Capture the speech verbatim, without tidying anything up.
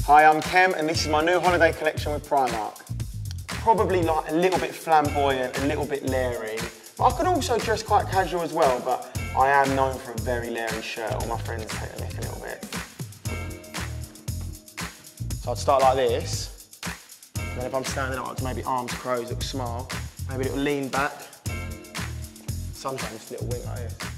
Hi, I'm Kem and this is my new holiday collection with Primark. Probably like a little bit flamboyant, a little bit leery. But I can also dress quite casual as well, but I am known for a very leery shirt. All my friends take the mick a little bit. So I'd start like this. Then if I'm standing up, maybe arms crows, little smile. Maybe a little lean back. Sometimes a little wink like this.